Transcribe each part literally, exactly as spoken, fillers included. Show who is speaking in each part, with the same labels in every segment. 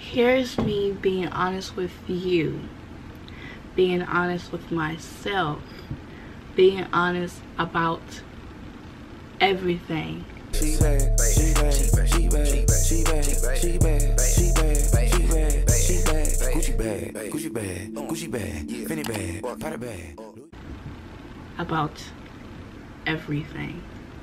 Speaker 1: here's me being honest with you, being honest with myself, being honest about everything.
Speaker 2: She bad, she bad, she bad, she bad, she bad, she bad, she bad, she bad, Gucci bag, Gucci bag, Gucci bag, Fendi bag, Prada bag.
Speaker 1: About everything.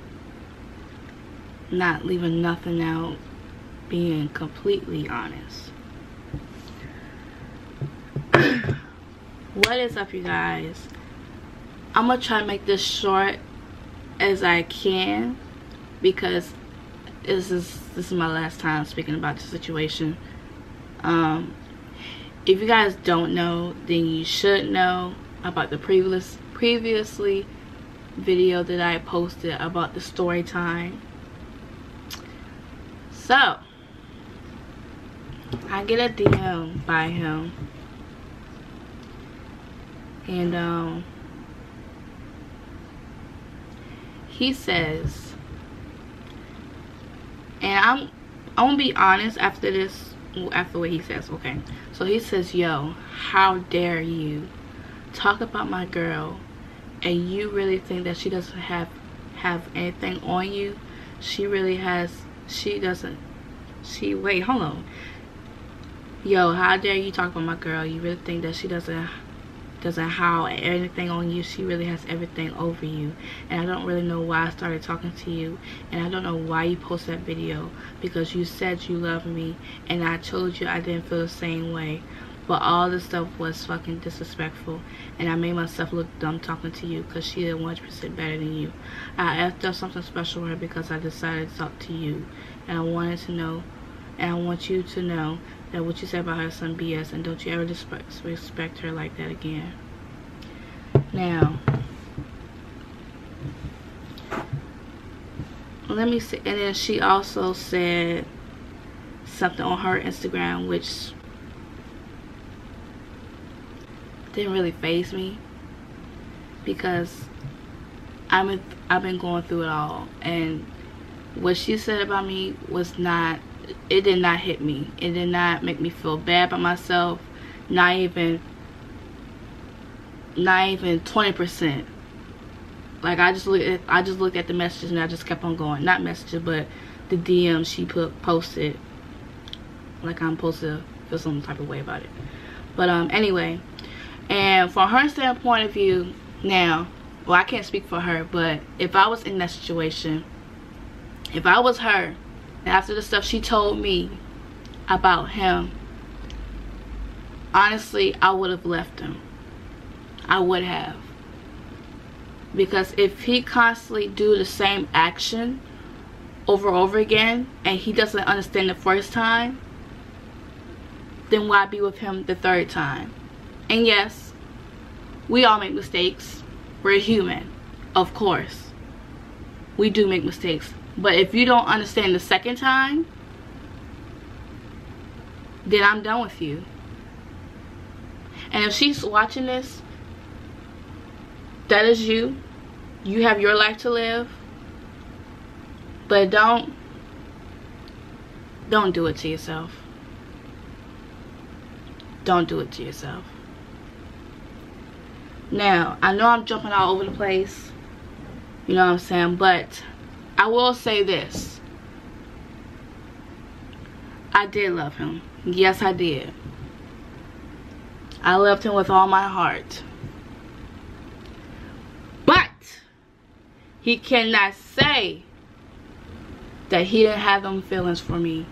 Speaker 1: Not leaving nothing out, being completely honest. What is up, you guys? I'm gonna try to make this short as I can, because this is this is my last time speaking about the situation. Um, if you guys don't know, then you should know about the previous previously video that I posted about the story time. So I get a D M by him, and um he says, and I'm I'm gonna be honest after this, after what he says, okay? So he says, yo, how dare you talk about my girl and you really think that she doesn't have have anything on you? She really has. She doesn't. She wait, hold on. Yo, how dare you talk about my girl? You really think that she doesn't doesn't have anything on you? She really has everything over you. And I don't really know why I started talking to you, and I don't know why you posted that video, because you said you love me and I told you I didn't feel the same way. But all this stuff was fucking disrespectful, and I made myself look dumb talking to you because she did one hundred percent better than you. I asked her something special with her because I decided to talk to you, and I wanted to know, and I want you to know that what you said about her is some B S, and don't you ever respect, respect her like that again. Now, let me see. And then she also said something on her Instagram which didn't really faze me, because I'm a, I've been going through it all, and what she said about me was not, it did not hit me. It did not make me feel bad about myself, not even not even twenty percent. Like, I just looked at, I just looked at the messages and I just kept on going. Not messages, but the D M she put posted, like I'm supposed to feel some type of way about it. But um anyway, and from her standpoint of view now, well, I can't speak for her, but if I was in that situation, if I was her, and after the stuff she told me about him, honestly, I would have left him. I would have. Because if he constantly do the same action over and over again, and he doesn't understand the first time, then why be with him the third time? And yes, we all make mistakes. We're human, of course. We do make mistakes. But if you don't understand the second time, then I'm done with you. And if she's watching this, that is you. You have your life to live. But don't, don't do it to yourself. Don't do it to yourself. Now, I know I'm jumping all over the place. You know what I'm saying? But I will say this. I did love him. Yes, I did. I loved him with all my heart. But he cannot say that he didn't have them feelings for me.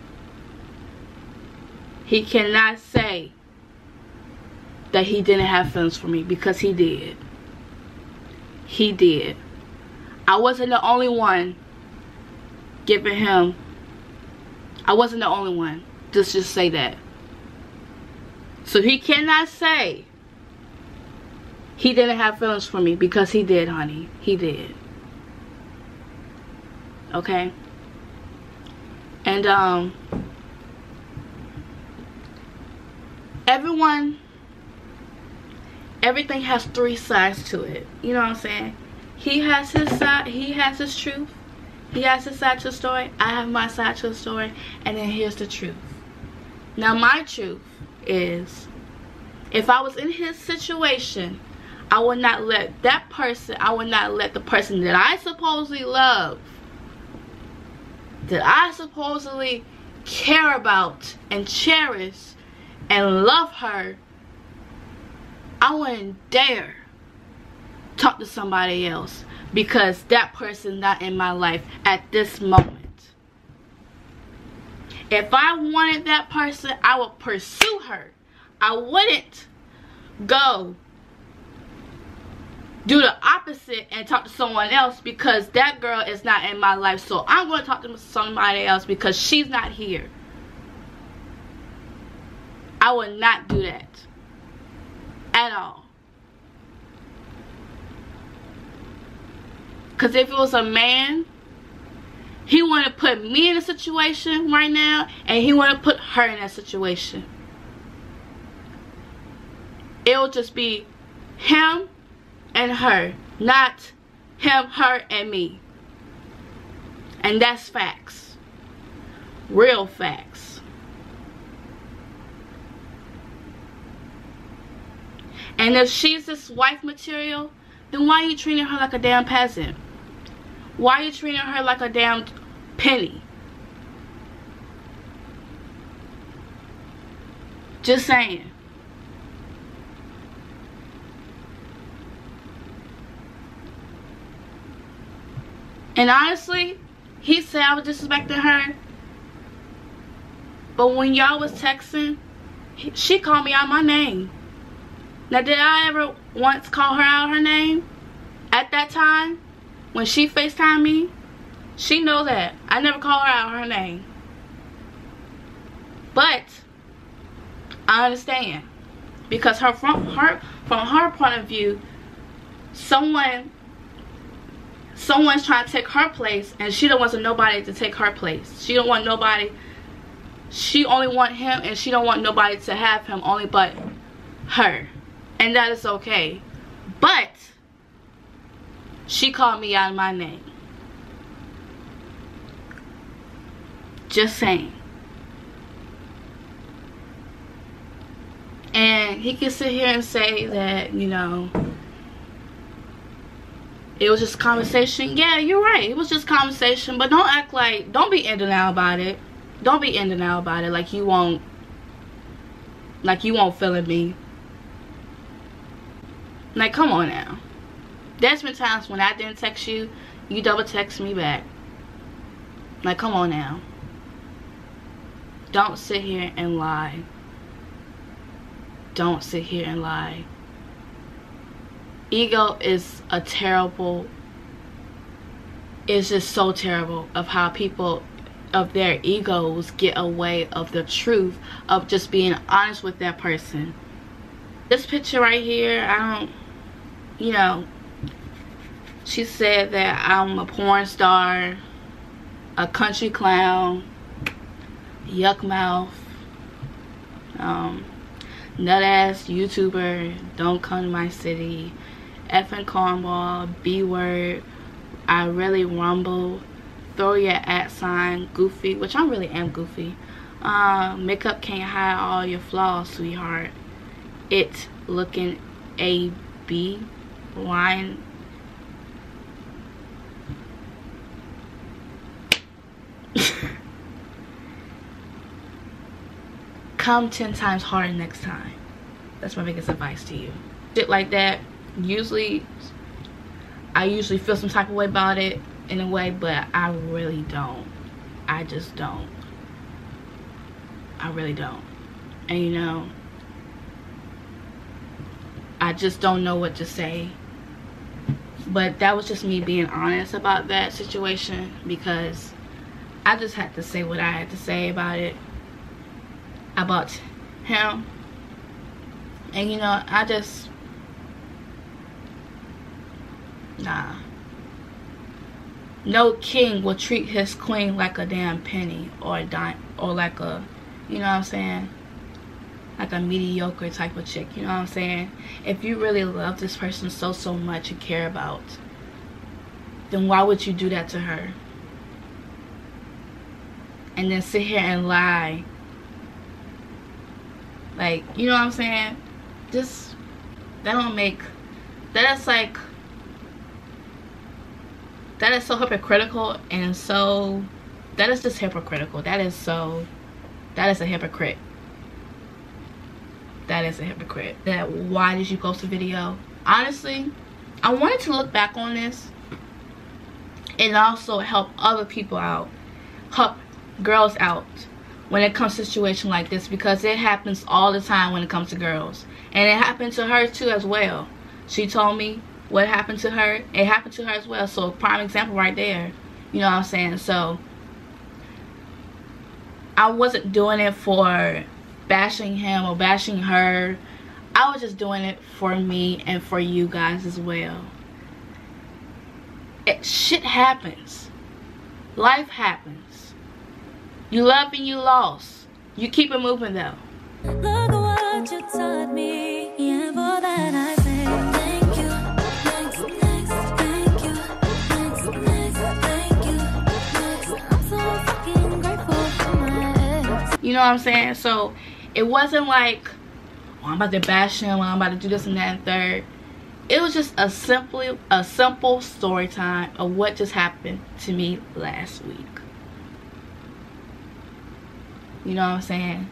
Speaker 1: He cannot say that he didn't have feelings for me, because he did. He did. I wasn't the only one giving him, I wasn't the only one. Just just say that. So he cannot say he didn't have feelings for me, because he did, honey. He did. Okay? And um everyone, everything has three sides to it. You know what I'm saying? He has his side, he has his truth. He has his side to the story. I have my side to the story. And then here's the truth. Now my truth is, if I was in his situation, I would not let that person, I would not let the person that I supposedly love, that I supposedly care about and cherish and love her, I wouldn't dare talk to somebody else because that person's not in my life at this moment. If I wanted that person, I would pursue her. I wouldn't go do the opposite and talk to someone else because that girl is not in my life. So I'm going to talk to somebody else because she's not here. I would not do that at all. Because if it was a man, he want to put me in a situation right now, and he want to put her in that situation. It will just be him and her, not him, her, and me. And that's facts. Real facts. And if she's this wife material, then why are you treating her like a damn peasant? Why are you treating her like a damn penny? Just saying. And honestly, he said I was disrespecting her. But when y'all was texting, he, she called me out my name. Now, did I ever once call her out her name? At that time, when she FaceTimed me, she know that. I never call her out her name. But I understand. Because her from her from her point of view, someone someone's trying to take her place, and she don't want nobody to take her place. She don't want nobody. She only want him, and she don't want nobody to have him, only but her. And that is okay. But she called me out of my name. Just saying. And he can sit here and say that, you know, it was just conversation. Yeah, you're right. It was just conversation. But don't act like, don't be in denial about it. Don't be in denial about it like you won't, like you won't feel me. Like, come on now. There's been times when I didn't text you, you double text me back. Like, come on now. Don't sit here and lie. Don't sit here and lie. Ego is a terrible, it's just so terrible of how people of their egos get away of the truth of just being honest with that person. This picture right here, I don't, you know, she said that I'm a porn star, a country clown, yuck mouth, um, nut ass YouTuber, don't come to my city, effing cornball, B word, I really rumble, throw your at sign, goofy, which I really am goofy. Uh, makeup can't hide all your flaws, sweetheart. It looking A B line. Come ten times harder next time. That's my biggest advice to you. Shit like that, usually I usually feel some type of way about it in a way, but I really don't. I just don't. I really don't. And you know, I just don't know what to say. But that was just me being honest about that situation, because I just had to say what I had to say about it, about him. And you know, I just, nah. No king will treat his queen like a damn penny or a dime, or like a, you know what I'm saying, like a mediocre type of chick, you know what I'm saying? If you really love this person so, so much and care about, then why would you do that to her? And then sit here and lie Like, you know what I'm saying? Just, that don't make, that is like, that is so hypocritical and so, that is just hypocritical. That is so, that is a hypocrite. That is a hypocrite. That, why did you post a video? Honestly, I wanted to look back on this and also help other people out, help girls out when it comes to a situation like this, because it happens all the time when it comes to girls. And it happened to her too as well. She told me what happened to her. It happened to her as well. So prime example right there. You know what I'm saying? So I wasn't doing it for bashing him or bashing her. I was just doing it for me and for you guys as well. It, shit happens. Life happens. You love and you lost. You keep it moving though.
Speaker 3: Look at what you taught me, and for that I say thank you. Next, next, thank you. Next, next, thank you. Next, I'm so fucking grateful for my ex.
Speaker 1: You know what I'm saying? So it wasn't like, oh, I'm about to bash him, I'm about to do this and that and third. It was just a simply a simple story time of what just happened to me last week. You know what I'm saying?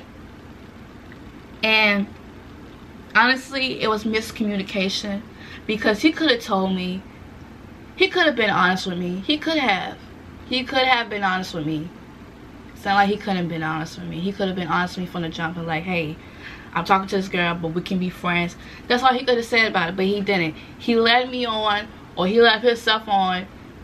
Speaker 1: And honestly, it was miscommunication, because he could have told me, he could have been honest with me. He could have. He could have been honest with me. Sound like he couldn't have been honest with me. He could have been honest with me from the jump and like, hey, I'm talking to this girl, but we can be friends. That's all he could have said about it, but he didn't. He led me on, or he led himself on,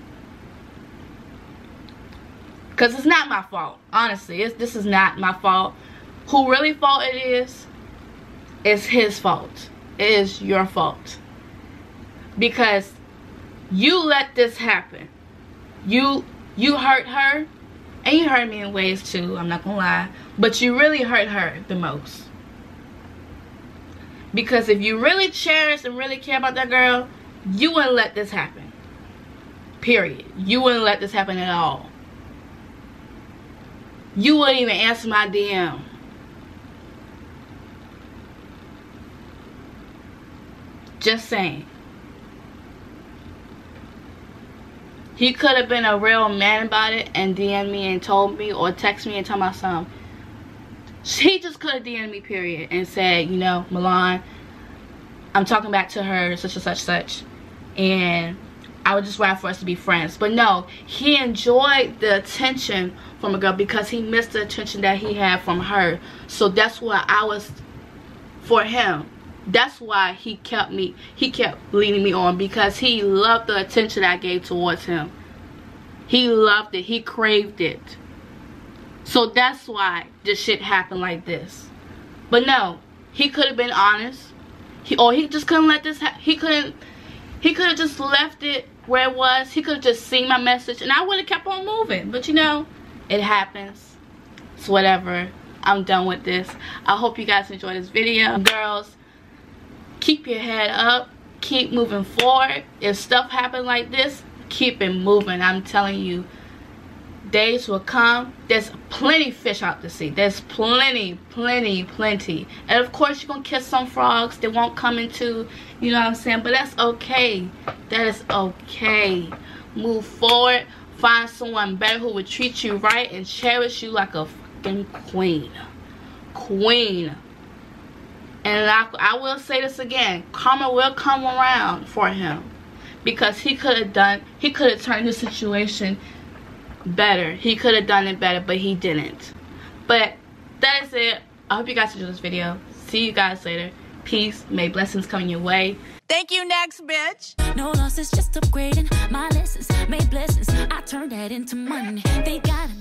Speaker 1: because it's not my fault. Honestly, it's, this is not my fault. Who really fault it is, it's his fault. It is your fault. Because you let this happen. You, you hurt her, and you hurt me in ways too, I'm not gonna lie. But you really hurt her the most. Because if you really cherish and really care about that girl, you wouldn't let this happen. Period. You wouldn't let this happen at all. You wouldn't even answer my D M. Just saying. He could have been a real man about it and D M'd me and told me, or text me and tell my son. He just could have D M'd me, period, and said, you know, Milan, I'm talking back to her, such and such, such, and I would just rather for us to be friends. But no, he enjoyed the attention from a girl because he missed the attention that he had from her. So that's why I was for him. That's why he kept me, he kept leading me on, because he loved the attention I gave towards him. He loved it. He craved it. So that's why this shit happened like this. But no, he could have been honest. He, or he just couldn't let this ha he couldn't he could have just left it where it was. He could have just seen my message and I would have kept on moving. But you know, it happens. It's whatever. I'm done with this. I hope you guys enjoyed this video. Girls, keep your head up. Keep moving forward. If stuff happens like this, keep it moving. I'm telling you, days will come. There's plenty fish out to sea. There's plenty, plenty, plenty. And of course, you're going to kiss some frogs. They won't come into, you know what I'm saying? But that's okay. That is okay. Move forward. Find someone better who will treat you right and cherish you like a fucking queen. Queen. And I, I will say this again. Karma will come around for him. Because he could have done, he could have turned the situation better. He could have done it better, but he didn't. But that is it. I hope you guys enjoyed this video. See you guys later. Peace. May blessings come your way.
Speaker 4: Thank you, next bitch.
Speaker 3: No losses, just upgrading my lessons. Made blessings, I turned that into money. They got